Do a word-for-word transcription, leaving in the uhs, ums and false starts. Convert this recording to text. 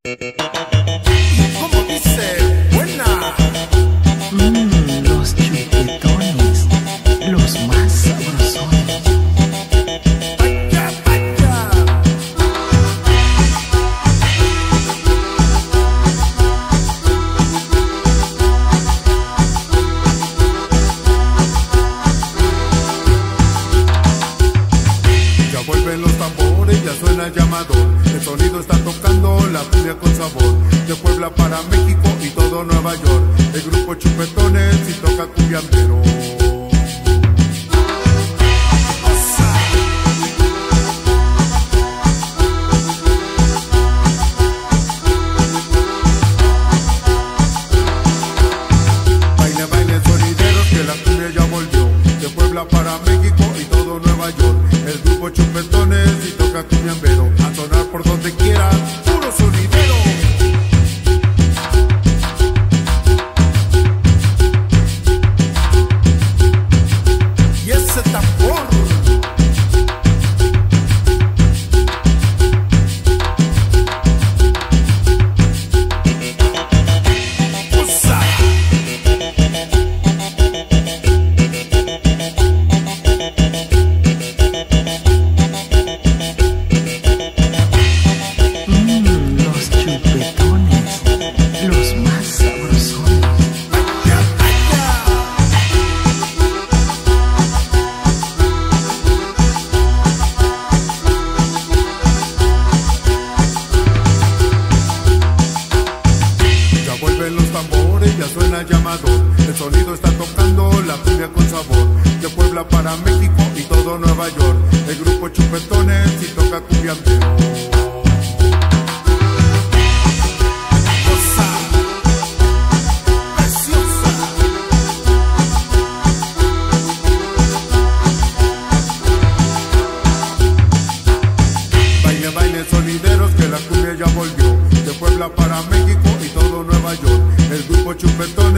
¿Cómo dice? Buena. Mmm, los chupetones, los más sabrosones. Vaya, vaya. Ya vuelven los tambores, ya suena el llamador. El sonido está tocando la cumbia con sabor. De Puebla para México y todo Nueva York. El grupo Chupetones y toca cumbiambero. Baile, baile, sonideros, que la cumbia ya volvió. De Puebla para México y todo Nueva York. El grupo Chupetones y toca cumbiambero. A sonar por donde quiera, puro sonidero. Y ese tambor. ¡Usa! Mmm, los chupetones, los más sabrosones. ¡Vaya, vaya! Ya vuelven los tambores, ya suena el llamador. El sonido está tocando la cumbia con sabor. De Puebla para México y todo Nueva York. El grupo Chupetones y toca cumbiambero. Cosa preciosa. Baile, baile, sonideros, que la cumbia ya volvió. De Puebla para México y todo Nueva York. El grupo Chupetones